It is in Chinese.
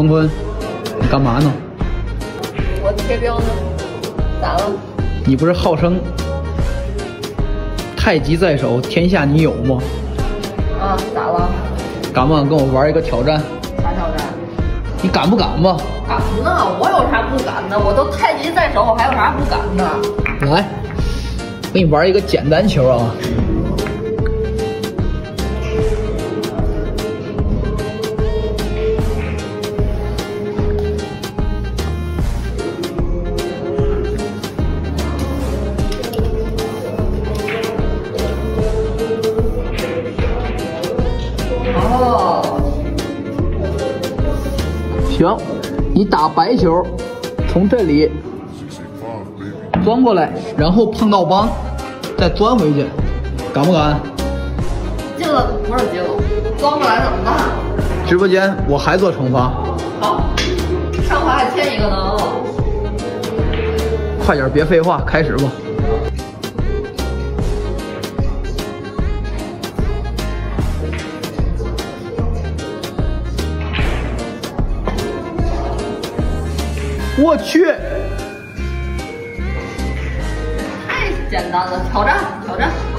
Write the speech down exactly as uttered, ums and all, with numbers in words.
坤坤，你干嘛呢？ 我贴标呢，咋了？ 你不是号称太极在手，天下你有吗？ 啊，咋了？ 敢不敢跟我玩一个挑战？ 啥挑战？ 你敢不敢吧？ 敢呢，我有啥不敢的？我都太极在手，我还有啥不敢的？ 来，给你玩一个简单球啊。行，你打白球，从这里钻过来，然后碰到帮，再钻回去，敢不敢？ 进了不是进了，钻过来怎么办？ 直播间我还做惩罚。 好，上滑还欠一个呢。 快点，别废话，开始吧。我去！ 太简单了，挑战挑战。